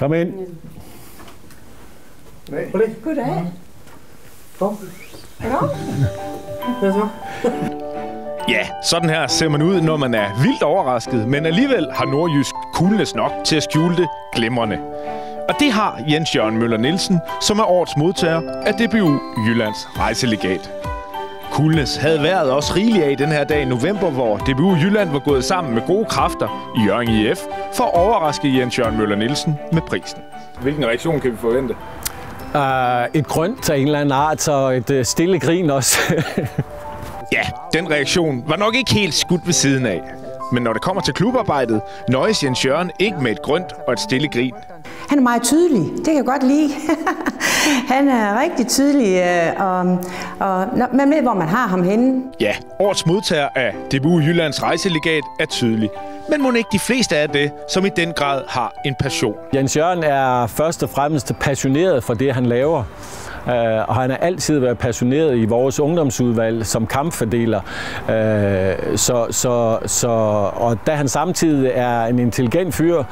Kom ind. Goddag. Kom. Ja, sådan her ser man ud, når man er vildt overrasket, men alligevel har nordjysk coolness nok til at skjule det glimrende. Og det har Jens Jørgen Møller Nielsen, som er årets modtager af DBU Jyllands rejselegat. Coolness havde været også rigeligt af den her dag i november, hvor DBU Jylland var gået sammen med gode kræfter i Hjørring IF for at overraske Jens Jørgen Møller Nielsen med prisen. Hvilken reaktion kan vi forvente? Et grønt af en eller anden art, så et stille grin også. Ja, den reaktion var nok ikke helt skudt ved siden af. Men når det kommer til klubarbejdet, nøjes Jens Jørgen ikke med et grønt og et stille grin. Han er meget tydelig. Det kan jeg godt lide. Han er rigtig tydelig, og man ved, hvor man har ham henne. Ja, årets modtager af DBU Jyllands rejselegat er tydelig. Men må ikke de fleste af det, som i den grad har en passion. Jens Jørgen er først og fremmest passioneret for det, han laver. Og han har altid været passioneret i vores ungdomsudvalg som kampfordeler. Og da han samtidig er en intelligent fyr,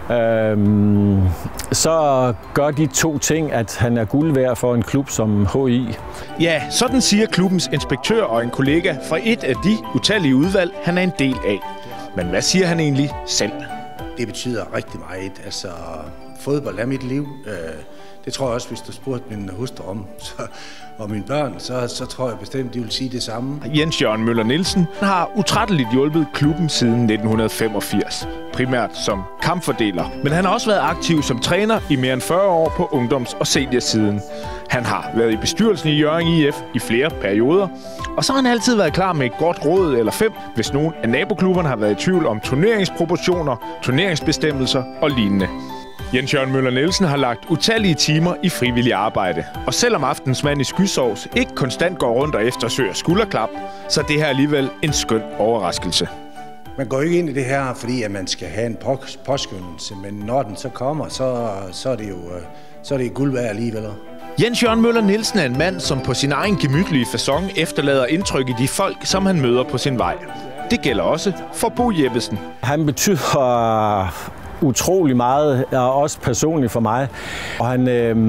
så gør de to ting, at han er guld værd for en klub som HI. Ja, sådan siger klubbens inspektør og en kollega fra et af de utallige udvalg, han er en del af. Men hvad siger han egentlig selv? Det betyder rigtig meget. Altså, fodbold er mit liv. Det tror jeg også, hvis du spurgte min hustru om, og mine børn, så tror jeg bestemt, de vil sige det samme. Jens Jørgen Møller Nielsen har utrætteligt hjulpet klubben siden 1985. Primært som kampfordeler. Men han har også været aktiv som træner i mere end 40 år på ungdoms- og seniorsiden. Han har været i bestyrelsen i Hjørring IF i flere perioder. Og så har han altid været klar med et godt råd eller 5, hvis nogen af naboklubberne har været i tvivl om turneringsproportioner, turneringsbestemmelser og lignende. Jens Jørgen Møller Nielsen har lagt utallige timer i frivillig arbejde. Og selvom aftens mand i skysovs ikke konstant går rundt og eftersøger skulderklap, så er det her alligevel en skøn overraskelse. Man går ikke ind i det her, fordi at man skal have en påskyndelse, men når den så kommer, så er det guld værd alligevel. Jens Jørgen Møller Nielsen er en mand, som på sin egen gemytlige facon efterlader indtryk i de folk, som han møder på sin vej. Det gælder også for Bo Jeppesen. Han betyder utrolig meget, og også personligt for mig. Og han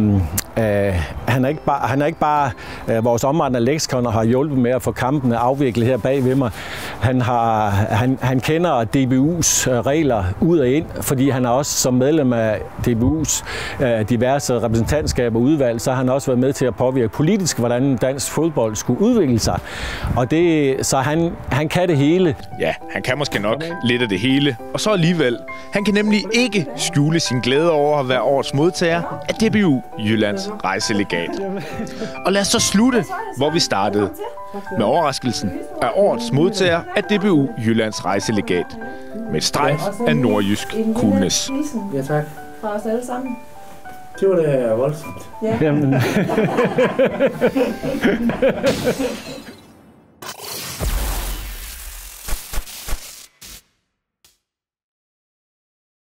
er ikke bare vores omrettende leksikon og har hjulpet med at få kampene afviklet her bag ved mig. Han kender DBU's regler ud og ind, fordi han har også som medlem af DBU's diverse repræsentantskaber og udvalg, så har han også været med til at påvirke politisk, hvordan dansk fodbold skulle udvikle sig. Og så han kan det hele. Ja, han kan måske nok lidt af det hele. Og så alligevel. Han kan nemlig ikke skjule sin glæde over at være årets modtager af DBU Jyllands rejselegat. Og lad os så slutte, hvor vi startede. Med overraskelsen af årets modtager af DBU Jyllands rejselegat. Med et strejf af nordjysk coolness. Ja, tak. Fra os alle sammen. Det var da voldsomt. Ja. Jamen.